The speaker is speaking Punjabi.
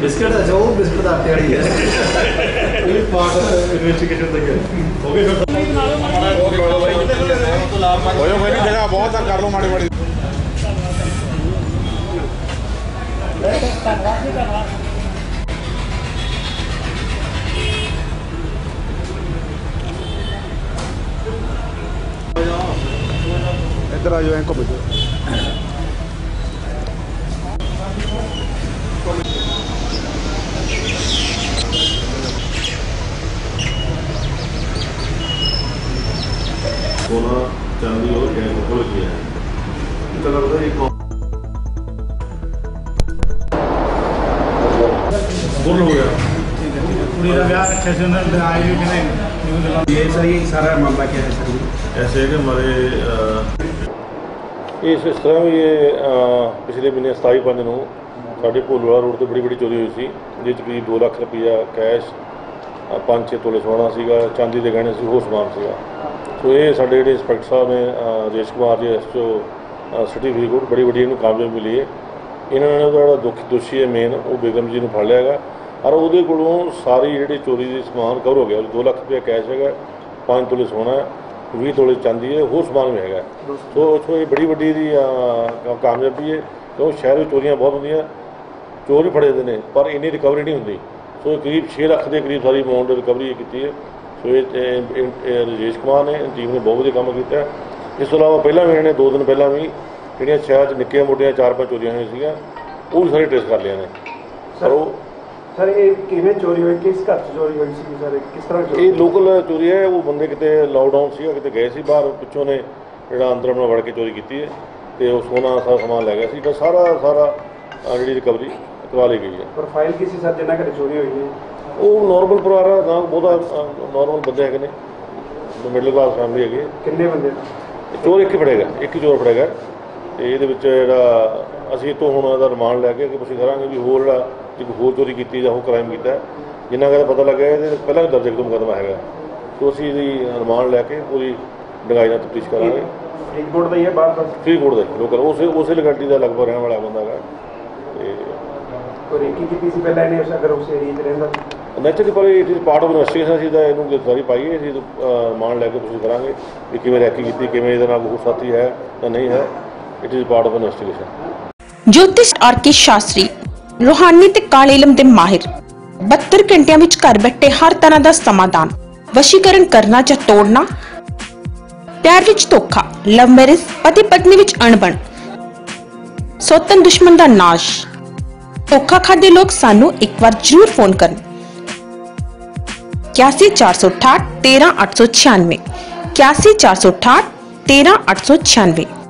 बिस्किट अच्छा वो बिस्किट आटे वाली है ये पार्ट इन्वेस्टिगेशन तक है हो गए भाई जगह बहुत है कर लो माड़ी माड़ी इधर आ जाओ इनको भेजो सोना चांदी और गैस खोल किया है बोल हो गया कुड़ी का ब्याह अच्छे से आए कि नहीं ये सर ये सारा मामला क्या है सर ऐसे है कि हमारे इस तरह भी ये पिछले महीने 27/5 ਨੂੰ ਸਾਡੇ ਭੋਲੂਵਾਲਾ ਰੋਡ ਤੇ ਬੜੀ ਚੋਰੀ ਹੋਈ ਸੀ ਜਿਸ ਕਰੀਬ 2 ਲੱਖ ਰੁਪਈਆ ਕੈਸ਼ 5-6 ਤੋਲੇ ਸੋਨਾ ਸੀਗਾ ਚਾਂਦੀ ਦੇ ਗਹਿਣੇ ਸੀ ਹੋਰ ਸਮਾਨ ਸੀਗਾ ਸੋ ਇਹ ਸਾਡੇ ਜਿਹੜੇ ਇੰਸਪੈਕਟਰ ਸਾਹਿਬ ਨੇ ਰਜੇਸ਼ ਕੁਮਾਰ ਜੀ ਐਸਓ ਸਿਟੀ ਫਰੀਦਕੋਟ ਬੜੀ ਇਹਨੂੰ ਕਾਮਯਾਬੀ ਮਿਲੀ ਹੈ ਇਹਨਾਂ ਨੇ ਜਿਹੜਾ ਦੋਸ਼ੀ ਹੈ ਮੇਨ ਉਹ ਬੇਗਮ ਜੀ ਨੂੰ ਫੜ ਲਿਆ ਹੈਗਾ ਔਰ ਉਹਦੇ ਕੋਲੋਂ ਸਾਰੀ ਜਿਹੜੀ ਚੋਰੀ ਦੀ ਸਮਾਨ ਕਵਰ ਹੋ ਗਿਆ 2 ਲੱਖ ਰੁਪਈਆ ਕੈਸ਼ ਹੈਗਾ 5 ਤੋਲੇ ਸੋਨਾ 20 ਤੋਲੇ ਚਾਂਦੀ ਹੈ ਹੋਰ ਸਮਾਨ ਵੀ ਹੈਗਾ ਸੋ ਉੱਥੋਂ ਇਹ ਬੜੀ ਦੀ ਕਾਮਯਾਬੀ ਹੈ ਕਿਉਂ ਸ਼ਹਿਰ ਵਿੱਚ ਚੋਰੀਆਂ ਬਹੁਤ ਹੁੰਦੀਆਂ ਚੋਰ ਵੀ ਫੜੇ ਜਾਂਦੇ ਨੇ ਪਰ ਇੰਨੀ ਰਿਕਵਰੀ ਨਹੀਂ ਹੁੰਦੀ ਸੋ ਕਰੀਬ 6 ਲੱਖ ਦੇ ਕਰੀਬ ਸਾਰੀ ਅਮਾਊਂਟ ਰਿਕਵਰੀ ਕੀਤੀ ਹੈ ਸੋ ਇਹ ਰਜੇਸ਼ ਕੁਮਾਰ ਨੇ ਟੀਮ ਨੇ ਬਹੁਤ ਵਧੀਆ ਕੰਮ ਕੀਤਾ ਇਸ ਤੋਂ ਇਲਾਵਾ ਪਹਿਲਾਂ ਵੀ ਇਹਨਾਂ ਨੇ 2 ਦਿਨ ਪਹਿਲਾਂ ਵੀ ਜਿਹੜੀਆਂ ਸ਼ਹਿਰ 'ਚ ਨਿੱਕੀਆਂ ਮੋਟੀਆਂ 4-5 ਚੋਰੀਆਂ ਹੋਈਆਂ ਸੀਗੀਆਂ ਉਹ ਵੀ ਸਾਰੇ ਟ੍ਰੇਸ ਕਰ ਲਿਆ ਨੇ ਪਰ ਉਹ सर ये किवें चोरी हुई किस घर से चोरी हुई सी सर किस तरह ये लोकल चोरी है वो बंदे किते लॉकडाउन सीगा किते गए सी बाहर पिछों ने ਜਿਹੜਾ ਅੰਦਰ ਆਪਣਾ ਵੜ ਕੇ ਚੋਰੀ ਕੀਤੀ ਹੈ ਤੇ ਉਹ ਸੋਨਾ ਸਾਰਾ ਸਮਾਨ ਲੈ ਗਿਆ ਸੀ ਤਾਂ ਸਾਰਾ ਜਿਹੜੀ ਰਿਕਵਰੀ ਕਰਵਾ ਲਈ ਗਈ ਹੈ ਪ੍ਰੋਫਾਈਲ ਕਿਸੇ ਸਰ ਜਿੰਨਾ ਘਰੇ ਚੋਰੀ ਹੋਈ ਹੈ ਉਹ ਨਾਰਮਲ ਪਰਿਵਾਰ ਆ ਨਾ ਬਹੁਤਾ ਨਾਰਮਲ ਬੰਦੇ ਹੈਗੇ ਨੇ ਮਿਡਲ ਕਲਾਸ ਫੈਮਿਲੀ ਹੈਗੀ ਕਿੰਨੇ ਬੰਦੇ ਚੋਰ ਇੱਕ ਹੀ ਫੜੇਗਾ ਇੱਕ ਹੀ ਚੋਰ ਫੜੇਗਾ ਤੇ ਇਹਦੇ ਵਿੱਚ ਜਿਹੜਾ ਅਸੀਂ ਤੋਂ ਹੁਣ ਇਹਦਾ ਰਿਮਾਂਡ ਲੈ ਕੇ ਕੋਸ਼ਿਸ਼ ਕਰਾਂਗੇ ਵੀ ਹੋਰ ਜਿਹੜਾ ਜੇ ਕੋਈ ਹੋਰ ਚੋਰੀ ਕੀਤੀ ਜਾਂ ਹੋਰ ਕ੍ਰਾਈਮ ਕੀਤਾ ਜਿੰਨਾ ਕੁ ਪਤਾ ਲੱਗਿਆ ਇਹਦੇ ਪਹਿਲਾਂ ਵੀ ਦਰਜ ਇੱਕ ਮੁਕੱਦਮਾ ਹੈਗਾ ਸੋ ਅਸੀਂ ਇਹਦੀ ਰਿਮਾਂਡ ਲੈ ਕੇ ਪੂਰੀ ਡੂੰਘਾਈ ਨਾਲ ਤਫਤੀਸ਼ ਕਰਾਂਗੇ ਫਰੀਦਕੋਟ ਦਾ ਹੀ ਹੈ ਬਾਹਰ ਫਰੀਦਕੋਟ ਦਾ ਲੋਕਲ ਉਸੇ ਲੋਕੈਲਿਟੀ ਦਾ ਲਗਭਗ ਰਹਿਣ ਵਾਲਾ ਬੰਦਾ ਹੈਗਾ ਤੇ ਕੋਈ ਰੇਕੀ ਕੀਤੀ ਸੀ ਪਹਿਲਾਂ ਇਹਨੇ ਅਗਰ ਉਸ ਏਰੀਏ 'ਚ ਰਹਿੰਦਾ ਨੈਚੁਰਲੀ ਪਰ it is part of investigation ਅਸੀਂ ਤਾਂ ਇਹਨੂੰ ਗ੍ਰਿਫਤਾਰੀ ਪਾਈ ਹੈ ਅਸੀਂ ਰਿਮਾਂਡ ਲੈ ਕੇ ਕੋਸ਼ਿਸ਼ ਕਰਾਂਗੇ ਵੀ ਕਿਵੇਂ ਰੈਕੀ ਕੀਤੀ ਕਿਵੇਂ ਇਹਦੇ ਨਾਲ ਹੋਰ ਸਾਥੀ ਹੈ ਜਾਂ ਨਹੀਂ ਹੈ it is part of investigation ज्योतिष आर.के. शास्त्री रूहानी ते काले इलम दे माहिर 72 घंटिया विच घर बैठे हर तरह का समाधान वशीकरण करना या तोड़ना प्यार विच धोखा लव मैरिज पति पत्नी विच अणबण सौतन दुश्मन का नाश धोखा खादे लोग सानू एक बार जरूर फोन करन 81 468 13 896 81 468 13 896